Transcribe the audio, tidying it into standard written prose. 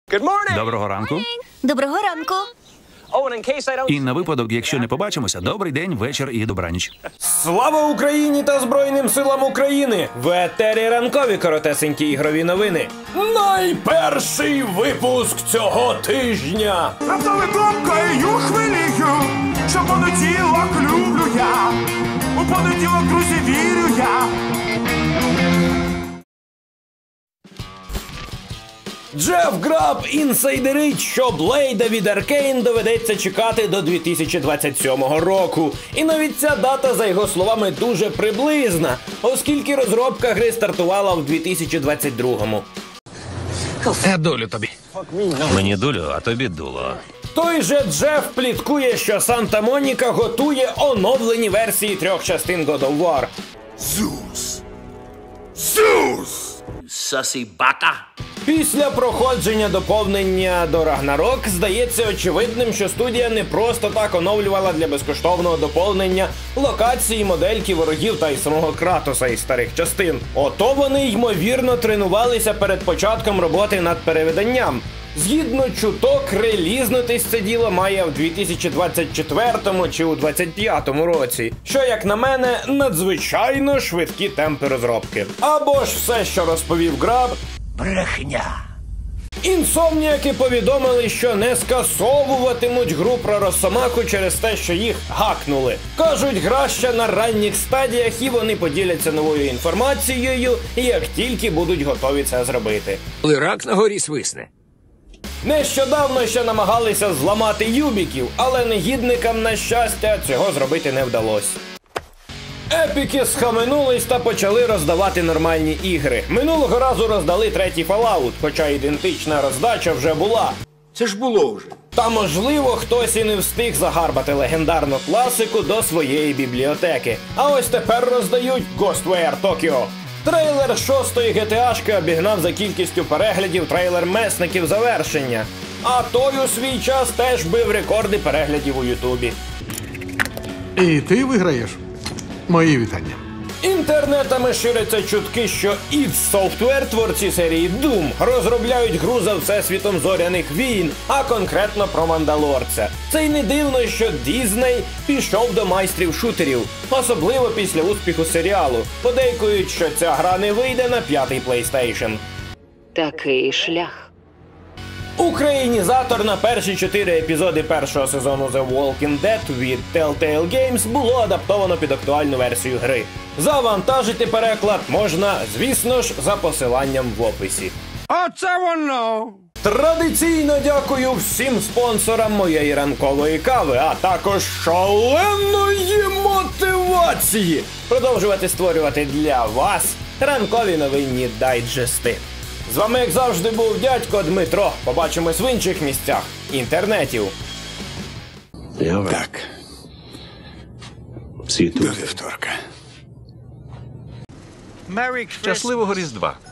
Доброго ранку. Доброго ранку. І на випадок, якщо не побачимося, добрий день, вечір і добраніч. Слава Україні та Збройним силам України! В етері ранкові коротесенькі ігрові новини. Найперший випуск цього тижня. Раптовий думкою хвилію, що понеділок люблю я. У понеділок, друзі, вірю я. Джеф Граб інсайдерить, що Блейда від Аркейн доведеться чекати до 2027 року. І навіть ця дата, за його словами, дуже приблизна, оскільки розробка гри стартувала в 2022-му. Долю тобі. Мені долю, а тобі дуло. Той же Джеф пліткує, що Санта-Моніка готує оновлені версії 3 частин God of War. Zeus! Сосібака. Після проходження доповнення до Рагнарок здається очевидним, що студія не просто так оновлювала для безкоштовного доповнення локації, модельки ворогів та й самого Кратоса із старих частин. Ото вони, ймовірно, тренувалися перед початком роботи над перевиданням. Згідно чуток, релізнутись це діло має в 2024 чи у 2025 році, що, як на мене, надзвичайно швидкі темпи розробки. Або ж все, що розповів Граб, Брехня. Інсомніаки повідомили, що не скасовуватимуть гру про Росомаху через те, що їх гакнули. Кажуть, гра ще на ранніх стадіях і вони поділяться новою інформацією, як тільки будуть готові це зробити. Коли рак на горі свисне. Нещодавно ще намагалися зламати юбіків, але негідникам, на щастя, цього зробити не вдалося. Епіки схаменулись та почали роздавати нормальні ігри. Минулого разу роздали третій Fallout, хоча ідентична роздача вже була. Це ж було вже. Та можливо хтось і не встиг загарбати легендарну класику до своєї бібліотеки. А ось тепер роздають Ghostwire Tokyo. Трейлер 6-ї GTA-шки обігнав за кількістю переглядів трейлер Месників Завершення. А той у свій час теж бив рекорди переглядів у Ютубі. І ти виграєш? Мої вітання. Інтернетами ширяться чутки, що id Software, творці серії Doom, розробляють гру за всесвітом зоряних війн, а конкретно про Мандалорця. Це й не дивно, що Дізней пішов до майстрів шутерів, особливо після успіху серіалу. Подейкують, що ця гра не вийде на 5-й PlayStation. Такий шлях. Українізатор на перші 4 епізоди першого сезону The Walking Dead від Telltale Games було адаптовано під актуальну версію гри. Завантажити переклад можна, звісно ж, за посиланням в описі. Оце воно! Традиційно дякую всім спонсорам моєї ранкової кави, а також шаленої мотивації продовжувати створювати для вас ранкові новинні дайджести. З вами, як завжди, був дядько Дмитро. Побачимось в інших місцях інтернетів. Так. До вівторка. Щасливого Різдва.